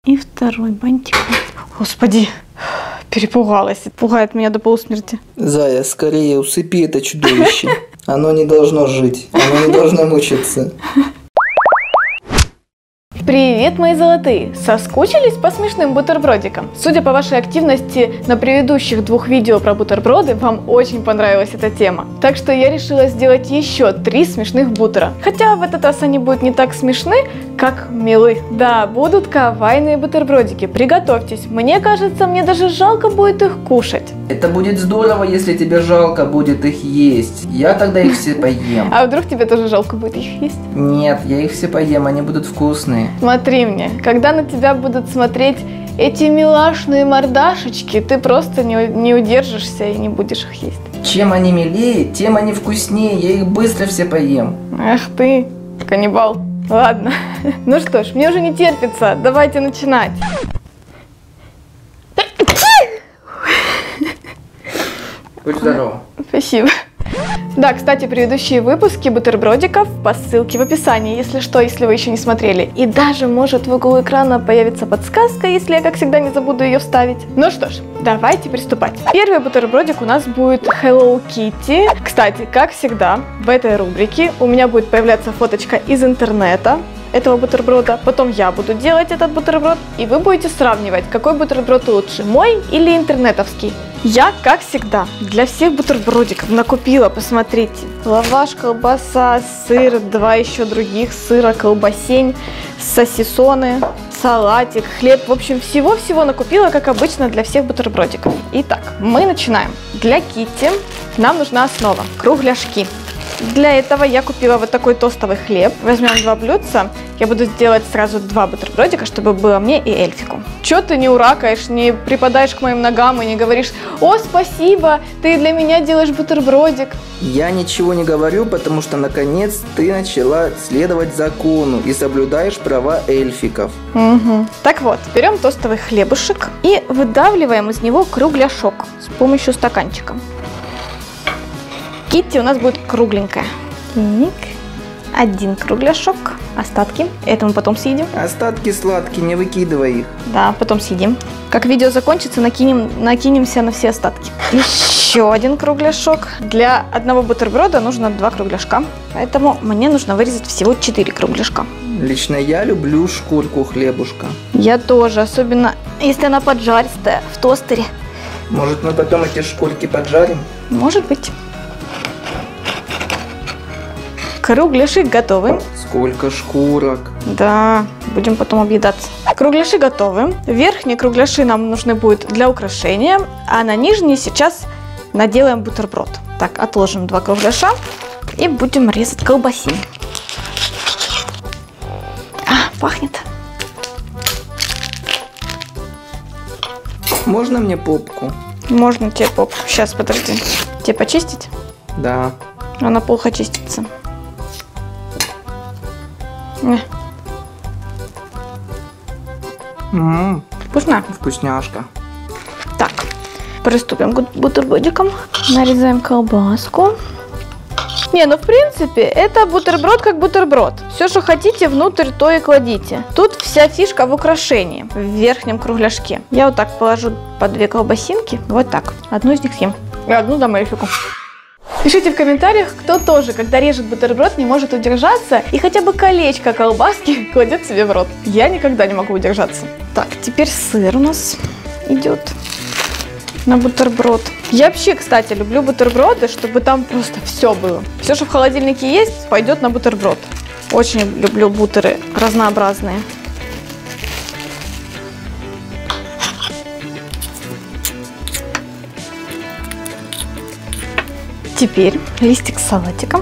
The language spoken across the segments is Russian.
И второй бантик. Господи, перепугалась. Пугает меня до полусмерти. Зая, скорее усыпи это чудовище. Оно не должно жить. Оно не должно мучиться. Привет, мои золотые! Соскучились по смешным бутербродикам? Судя по вашей активности на предыдущих 2 видео про бутерброды, вам очень понравилась эта тема. Так что я решила сделать еще 3 смешных бутера. Хотя в этот раз они будут не так смешны, как милы. Да, будут кавайные бутербродики. Приготовьтесь. Мне кажется, мне даже жалко будет их кушать. Это будет здорово, если тебе жалко будет их есть. Я тогда их все поем. А вдруг тебе тоже жалко будет их есть? Нет, я их все поем, они будут вкусные. Смотри мне, когда на тебя будут смотреть эти милашные мордашечки, ты просто не удержишься и не будешь их есть. Чем они милее, тем они вкуснее, я их быстро все поем. Ах ты, каннибал. Ладно, ну что ж, мне уже не терпится, давайте начинать. Будь здоров. Спасибо. Да, кстати, предыдущие выпуски бутербродиков по ссылке в описании, если что, если вы еще не смотрели. И даже может в углу экрана появится подсказка, если я, как всегда, не забуду ее вставить. Ну что ж, давайте приступать. Первый бутербродик у нас будет Hello Kitty. Кстати, как всегда, в этой рубрике у меня будет появляться фоточка из интернета этого бутерброда, потом я буду делать этот бутерброд, и вы будете сравнивать, какой бутерброд лучше, мой или интернетовский. Я, как всегда, для всех бутербродиков накупила, посмотрите, лаваш, колбаса, сыр, 2 еще других сыра, колбасень, сосисоны, салатик, хлеб, в общем, всего-всего накупила, как обычно, для всех бутербродиков. Итак, мы начинаем. Для Китти нам нужна основа, кругляшки. Для этого я купила вот такой тостовый хлеб. Возьмем 2 блюдца. Я буду делать сразу 2 бутербродика, чтобы было мне и Эльфику. Чё ты не уракаешь, не припадаешь к моим ногам и не говоришь: «О, спасибо, ты для меня делаешь бутербродик». Я ничего не говорю, потому что наконец ты начала следовать закону и соблюдаешь права эльфиков. Угу. Так вот, берем тостовый хлебушек и выдавливаем из него кругляшок с помощью стаканчика. Китти у нас будет кругленькая. Так, 1 кругляшок, остатки. Это мы потом съедим. Остатки сладкие, не выкидывай их. Да, потом съедим. Как видео закончится, накинемся на все остатки. Еще 1 кругляшок. Для одного бутерброда нужно 2 кругляшка, поэтому мне нужно вырезать всего 4 кругляшка. Лично я люблю шкурку хлебушка. Я тоже, особенно если она поджаристая в тостере. Может, мы потом эти шкурки поджарим? Может быть. Кругляши готовы. Сколько шкурок. Да, будем потом объедаться. Кругляши готовы. Верхние кругляши нам нужны будут для украшения, а на нижние сейчас наделаем бутерброд. Так, отложим 2 кругляша и будем резать колбасин. Пахнет. Можно мне попку? Можно тебе попку. Сейчас, подожди. Тебе почистить? Да. Она плохо чистится. Вкусно? Вкусняшка. Так, приступим к бутербродикам. Нарезаем колбаску. Не, ну в принципе, это бутерброд как бутерброд. Все, что хотите внутрь, то и кладите. Тут вся фишка в украшении, в верхнем кругляшке. Я вот так положу по 2 колбасинки. Вот так. Одну из них съем. И одну дам Эльфику. Пишите в комментариях, кто тоже, когда режет бутерброд, не может удержаться и хотя бы колечко колбаски кладет себе в рот. Я никогда не могу удержаться. Так, теперь сыр у нас идет на бутерброд. Я вообще, кстати, люблю бутерброды, чтобы там просто все было. Все, что в холодильнике есть, пойдет на бутерброд. Очень люблю бутеры разнообразные. Теперь листик с салатиком.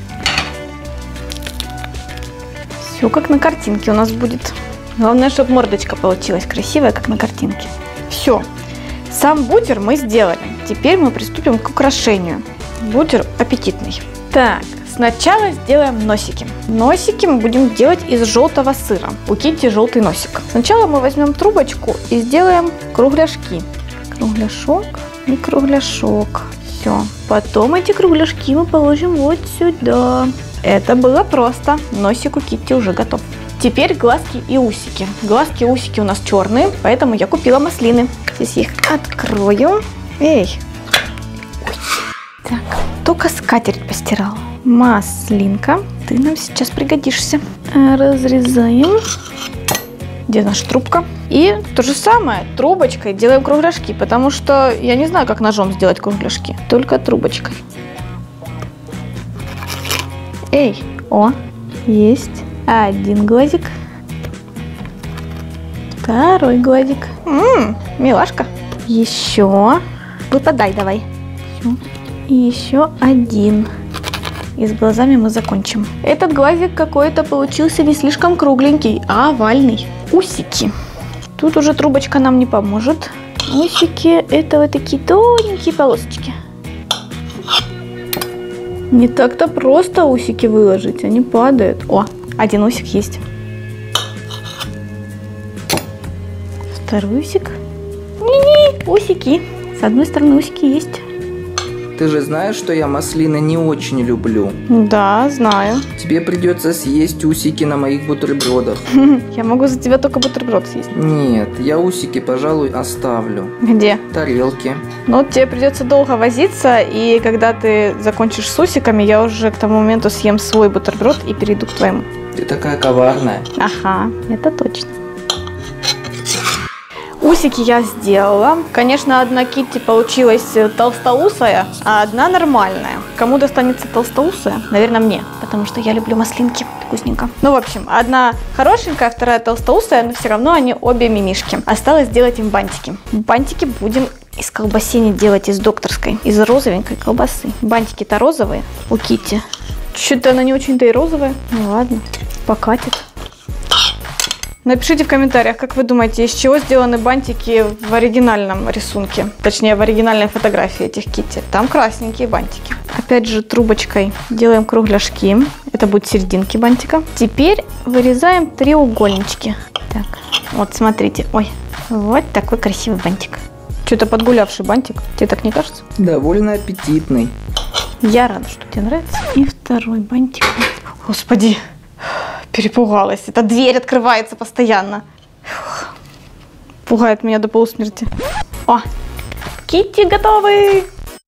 Все как на картинке у нас будет. Главное, чтобы мордочка получилась красивая, как на картинке. Все. Сам бутер мы сделали. Теперь мы приступим к украшению. Бутер аппетитный. Так, сначала сделаем носики. Носики мы будем делать из желтого сыра. У Китти желтый носик. Сначала мы возьмем трубочку и сделаем кругляшки. Кругляшок и кругляшок. Все. Потом эти кругляшки мы положим вот сюда. Это было просто. Носик у Китти уже готов. Теперь глазки и усики. Глазки и усики у нас черные, поэтому я купила маслины. Здесь я их открою. Эй! Так, только скатерть постирала. Маслинка, ты нам сейчас пригодишься. Разрезаем. Где наша трубка? И то же самое, трубочкой делаем кругляшки, потому что я не знаю, как ножом сделать кругляшки. Только трубочкой. Эй, о, есть. Один глазик. Второй глазик. Милашка. Еще. Выпадай давай. Все. И еще один. И с глазами мы закончим. Этот глазик какой-то получился не слишком кругленький, а овальный. Усики. Тут уже трубочка нам не поможет. Усики — это вот такие тоненькие полосочки. Не так-то просто усики выложить, они падают. О, один усик есть. Второй усик. Не-не, усики. С одной стороны усики есть. Ты же знаешь, что я маслины не очень люблю. Да, знаю. Тебе придется съесть усики на моих бутербродах. Я могу за тебя только бутерброд съесть. Нет, я усики, пожалуй, оставлю. Где? В тарелке. Ну, тебе придется долго возиться, и когда ты закончишь с усиками, я уже к тому моменту съем свой бутерброд и перейду к твоему. Ты такая коварная. Ага, это точно. Усики я сделала. Конечно, одна Китти получилась толстоусая, а одна нормальная. Кому достанется толстоусая? Наверное, мне, потому что я люблю маслинки. Вкусненько. Ну, в общем, одна хорошенькая, вторая толстоусая, но все равно они обе мимишки. Осталось сделать им бантики. Бантики будем из колбасини делать, из докторской, из розовенькой колбасы. Бантики-то розовые у Китти. Что-то она не очень-то и розовая. Ну ладно, покатит. Напишите в комментариях, как вы думаете, из чего сделаны бантики в оригинальном рисунке, точнее в оригинальной фотографии этих Китти. Там красненькие бантики. Опять же трубочкой делаем кругляшки. Это будут серединки бантика. Теперь вырезаем треугольнички. Так, вот смотрите. Ой, вот такой красивый бантик. Что-то подгулявший бантик. Тебе так не кажется? Довольно аппетитный. Я рада, что тебе нравится. И второй бантик. Господи. Перепугалась. Эта дверь открывается постоянно. Фух. Пугает меня до полусмерти. О, Китти готовы!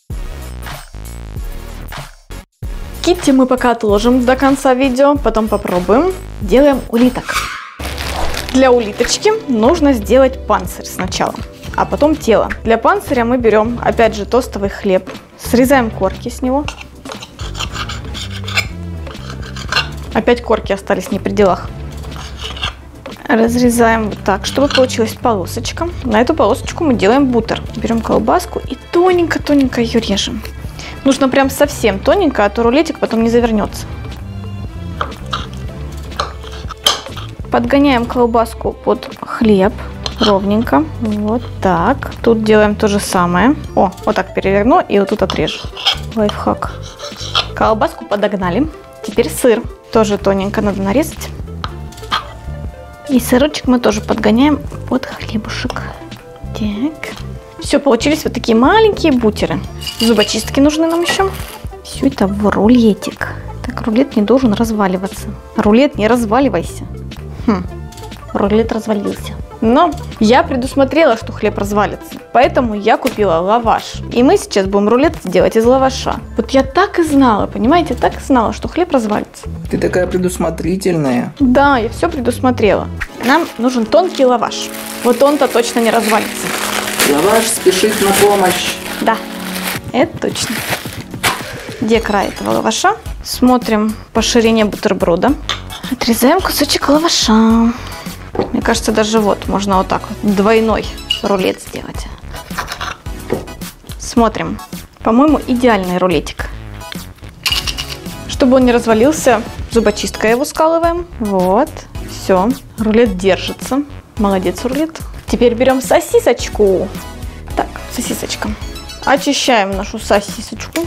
Китти мы пока отложим до конца видео, потом попробуем. Делаем улиток. Для улиточки нужно сделать панцирь сначала, а потом тело. Для панциря мы берем, опять же, тостовый хлеб. Срезаем корки с него. Опять корки остались не при делах. Разрезаем вот так, чтобы получилась полосочка. На эту полосочку мы делаем бутер. Берем колбаску и тоненько-тоненько ее режем. Нужно прям совсем тоненько, а то рулетик потом не завернется. Подгоняем колбаску под хлеб ровненько. Вот так. Тут делаем то же самое. О, вот так переверну и вот тут отрежу. Лайфхак. Колбаску подогнали. Теперь сыр. Тоже тоненько надо нарезать. И сырочек мы тоже подгоняем под хлебушек. Так. Все, получились вот такие маленькие бутеры. Зубочистки нужны нам еще. Все это в рулетик. Так, рулет не должен разваливаться. Рулет, не разваливайся. Рулет развалился. Но я предусмотрела, что хлеб развалится. Поэтому я купила лаваш. И мы сейчас будем рулет делать из лаваша. Вот я так и знала, понимаете, так и знала, что хлеб развалится. Ты такая предусмотрительная. Да, я все предусмотрела. Нам нужен тонкий лаваш. Вот он-то точно не развалится. Лаваш спешит на помощь. Да, это точно. Где край этого лаваша? Смотрим по ширине бутерброда. Отрезаем кусочек лаваша. Мне кажется, даже вот можно вот так вот двойной рулет сделать. Смотрим. По-моему, идеальный рулетик. Чтобы он не развалился, зубочисткой его скалываем. Вот. Все. Рулет держится. Молодец, рулет. Теперь берем сосисочку. Так, сосисочка. Очищаем нашу сосисочку.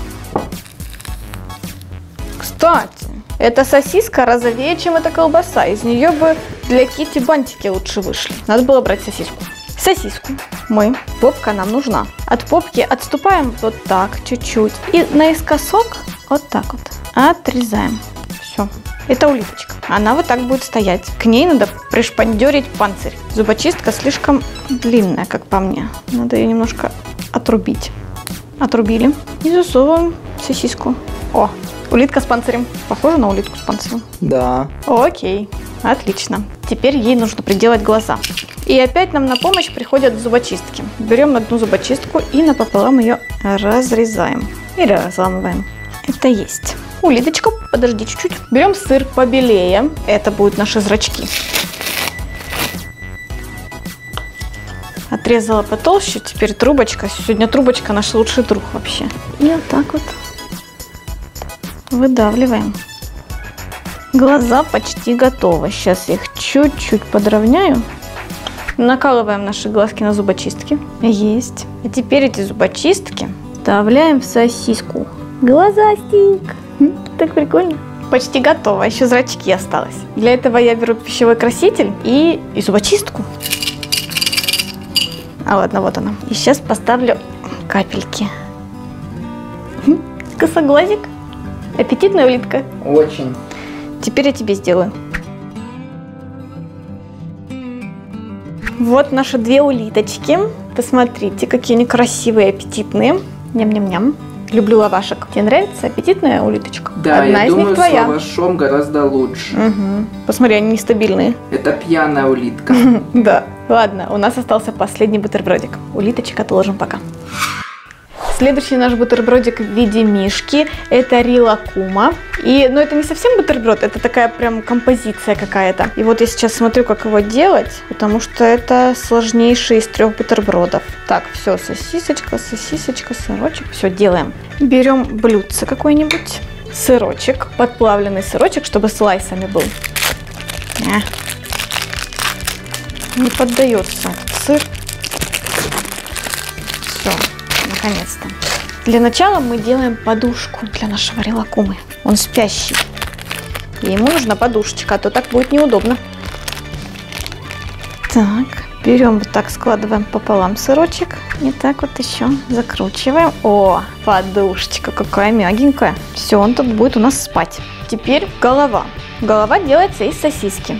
Кстати, эта сосиска розовее, чем эта колбаса. Из нее бы для Китти бантики лучше вышли. Надо было брать сосиску. Сосиску мы, попка нам нужна. От попки отступаем вот так чуть-чуть. И наискосок вот так вот отрезаем. Все. Это улиточка. Она вот так будет стоять. К ней надо пришпандерить панцирь. Зубочистка слишком длинная, как по мне. Надо ее немножко отрубить. Отрубили. И засовываем сосиску. О, улитка с панцирем. Похоже на улитку с панцирем? Да. Окей, отлично. Теперь ей нужно приделать глаза. И опять нам на помощь приходят зубочистки. Берем одну зубочистку и напополам ее разрезаем. Или разламываем. Это есть. Улиточка, подожди чуть-чуть. Берем сыр побелее. Это будут наши зрачки. Отрезала потолще. Теперь трубочка. Сегодня трубочка наш лучший друг вообще. И вот так вот выдавливаем. Глаза почти готовы. Сейчас я их чуть-чуть подровняю. Накалываем наши глазки на зубочистки. Есть. И теперь эти зубочистки вставляем в сосиску. Глазастик. Так прикольно. Почти готово. Еще зрачки осталось. Для этого я беру пищевой краситель и зубочистку. А ладно, вот она. И сейчас поставлю капельки. Косоглазик. Аппетитная улитка. Очень. Теперь я тебе сделаю. Вот наши две улиточки. Посмотрите, какие они красивые, аппетитные. Ням-ням-ням. Люблю лавашек. Тебе нравится аппетитная улиточка? Да, одна я из думаю, них с твоя. лавашом гораздо лучше. Угу. Посмотри, они нестабильные. Это пьяная улитка. Да. Ладно, у нас остался последний бутербродик. Улиточек отложим пока. Следующий наш бутербродик в виде мишки. Это рилакума. Но это не совсем бутерброд, это такая прям композиция какая-то. И вот я сейчас смотрю, как его делать, потому что это сложнейший из 3 бутербродов. Так, все, сосисочка, сырочек. Все, делаем. Берем блюдце какое-нибудь. Сырочек, подплавленный сырочек, чтобы слайсами был. Не поддается этот сыр. Все. Наконец-то. Для начала мы делаем подушку для нашего рилакумы. Он спящий. И ему нужна подушечка, а то так будет неудобно. Так, берем вот так, складываем пополам сырочек. И так вот еще закручиваем. О, подушечка какая мягенькая. Все, он тут будет у нас спать. Теперь голова. Голова делается из сосиски.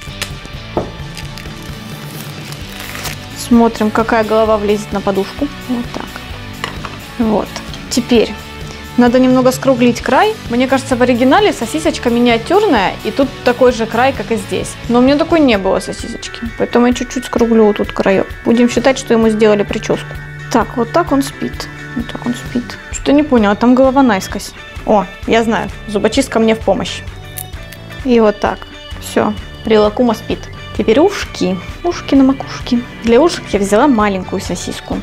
Смотрим, какая голова влезет на подушку. Вот так. Вот. Теперь надо немного скруглить край. Мне кажется, в оригинале сосисочка миниатюрная, и тут такой же край, как и здесь. Но у меня такой не было сосисочки, поэтому я чуть-чуть скруглю вот тут краек. Будем считать, что ему сделали прическу. Так, вот так он спит. Вот так он спит. Что-то не поняла, там голова наискось. О, я знаю, зубочистка мне в помощь. И вот так. Все, рилакума спит. Теперь ушки. Ушки на макушке. Для ушек я взяла маленькую сосиску.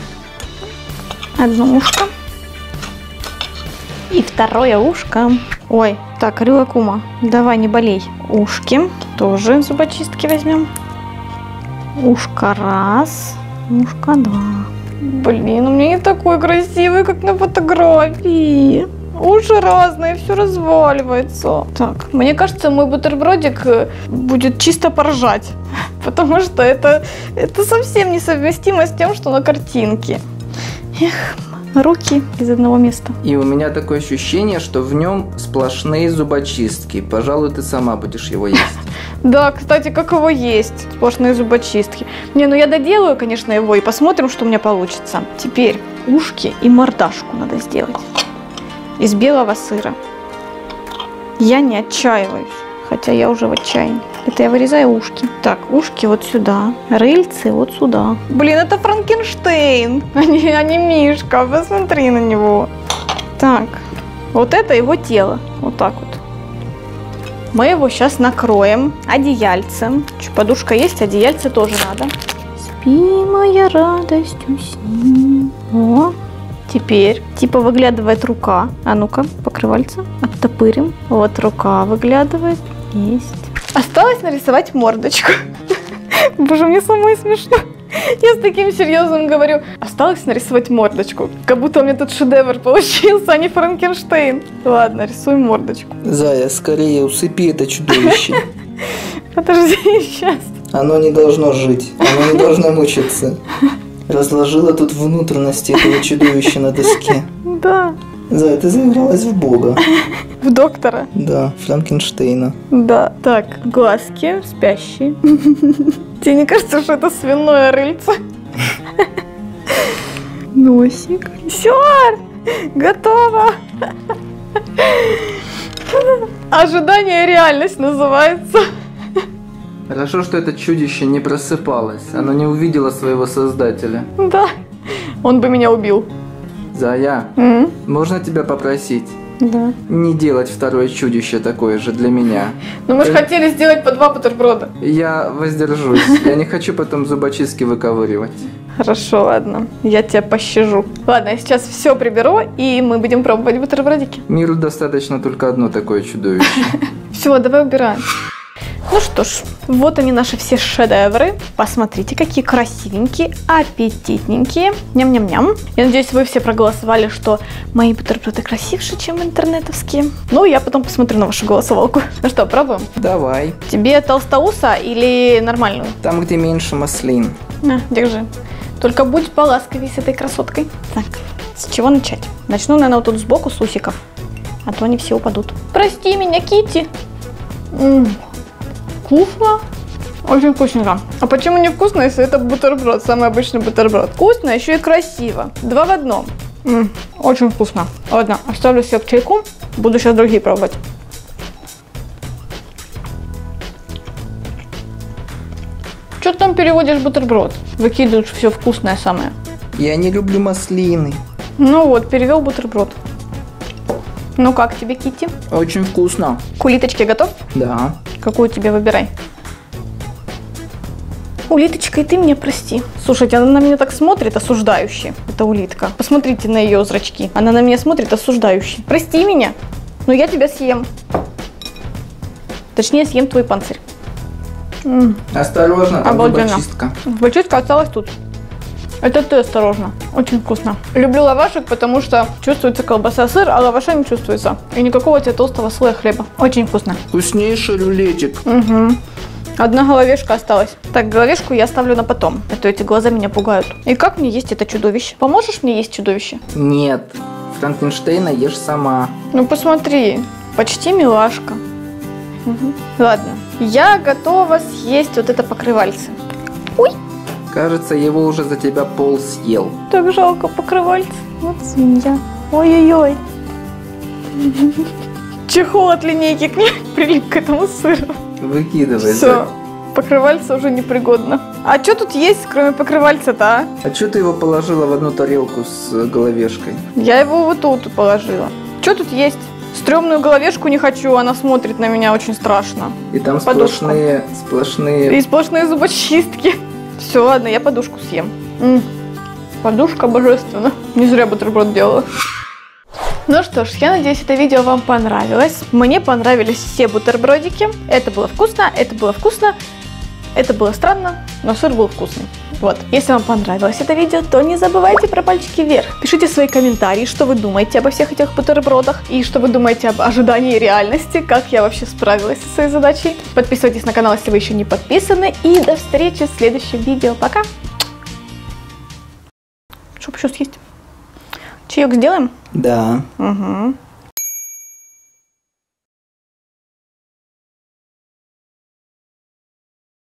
Одно ушко. И второе ушко. Ой, так, рилакума, давай не болей. Ушки тоже зубочистки возьмем. Ушко раз, ушко два. Блин, у меня не такой красивый, как на фотографии. Уши разные, все разваливается. Так, мне кажется, мой бутербродик будет чисто поржать. Потому что это совсем несовместимо с тем, что на картинке. Эх, руки из одного места. И у меня такое ощущение, что в нем сплошные зубочистки. Пожалуй, ты сама будешь его есть. Да, кстати, как его есть? Сплошные зубочистки. Не, ну я доделаю, конечно, его и посмотрим, что у меня получится. Теперь ушки и мордашку надо сделать. Из белого сыра. Я не отчаиваюсь, хотя я уже в отчаянии. Это я вырезаю ушки. Так, ушки вот сюда, рыльцы вот сюда. Блин, это Франкенштейн, а не Мишка, посмотри на него. Так, вот это его тело, вот так вот. Мы его сейчас накроем одеяльцем. Подушка есть, одеяльце тоже надо. Спи, моя радость, усни. О. Теперь, типа, выглядывает рука. А ну-ка, покрывальце. Оттопырим. Вот рука выглядывает. Есть. Осталось нарисовать мордочку. Боже, мне самой смешно. Я с таким серьезным говорю. Осталось нарисовать мордочку. Как будто у меня тут шедевр получился, а не Франкенштейн. Ладно, рисуем мордочку. Зая, скорее усыпи это чудовище. Подожди, сейчас. Оно не должно жить. Оно не должно мучиться. Разложила тут внутренности этого чудовища на доске. Да. Зая, ты заигралась в бога. В доктора. Да, Франкенштейна. Да. Так, глазки спящие. Тебе не кажется, что это свиное рыльце? Носик. Все, готово. Ожидание и реальность называется. Хорошо, что это чудище не просыпалось. Оно не увидело своего создателя. Да, он бы меня убил. Зая, можно тебя попросить? Да. Не делать второе чудище такое же для меня. Ну мы же хотели сделать по 2 бутерброда. Я воздержусь. Я не хочу потом зубочистки выковыривать. Хорошо, ладно. Я тебя пощажу. Ладно, я сейчас все приберу, и мы будем пробовать бутербродики. Миру достаточно только одно такое чудовище. Все, давай убираем. Ну что ж, вот они наши все шедевры. Посмотрите, какие красивенькие, аппетитненькие. Ням-ням-ням. Я надеюсь, вы все проголосовали, что мои бутерброды красивше, чем интернетовские. Ну, я потом посмотрю на вашу голосовалку. Ну что, пробуем? Давай. Тебе толстоуса или нормальную? Там, где меньше маслин. На, держи. Только будь поласковей с этой красоткой. Так, с чего начать? Начну, наверное, вот тут сбоку с усиков. А то они все упадут. Прости меня, Китти. Вкусно. Очень вкусненько. А почему не вкусно, если это бутерброд? Самый обычный бутерброд. Вкусно, еще и красиво. 2 в 1. Очень вкусно. Ладно, оставлю себе к чайку. Буду сейчас другие пробовать. Что ты там переводишь бутерброд? Выкидываешь все вкусное самое. Я не люблю маслины. Ну вот, перевел бутерброд. Ну как тебе, Китти? Очень вкусно. К улиточке готов? Да. Какую тебе выбирай? Улиточка, и ты меня прости. Слушайте, она на меня так смотрит осуждающе. Это улитка. Посмотрите на ее зрачки. Она на меня смотрит осуждающе. Прости меня, но я тебя съем. Точнее, съем твой панцирь. Осторожно, там Обалденно. зубочистка. Зубочистка осталась тут. Это ты осторожно. Очень вкусно. Люблю лавашек, потому что чувствуется колбаса, сыр, а лаваша не чувствуется. И никакого тебе толстого слоя хлеба. Очень вкусно. Вкуснейший рулетик. Угу. Одна головешка осталась. Так, головешку я оставлю на потом. А то эти глаза меня пугают. И как мне есть это чудовище? Поможешь мне есть чудовище? Нет. Франкенштейна ешь сама. Ну посмотри. Почти милашка. Угу. Ладно. Я готова съесть вот это покрывальце. Ой. Кажется, его уже за тебя пол съел. Так жалко покрывальце. Вот свинья. Ой-ой-ой. Чехол от линейки прилип к этому сыру. Выкидывай. Все, покрывальце уже непригодно. А что тут есть, кроме покрывальца-то, а? А что ты его положила в одну тарелку с головешкой? Я его вот тут положила. Что тут есть? Стрёмную головешку не хочу, она смотрит на меня очень страшно. И там Подушку. сплошные... И сплошные зубочистки. Все, ладно, я подушку съем. Подушка божественна. Не зря бутерброд делала. Ну что ж, я надеюсь, это видео вам понравилось. Мне понравились все бутербродики. Это было вкусно, это было вкусно. Это было странно, но сыр был вкусный. Вот. Если вам понравилось это видео, то не забывайте про пальчики вверх. Пишите свои комментарии, что вы думаете обо всех этих бутербродах. И что вы думаете об ожидании реальности, как я вообще справилась со своей задачей. Подписывайтесь на канал, если вы еще не подписаны. И до встречи в следующем видео. Пока! Что бы еще съесть? Чаек сделаем? Да. Угу.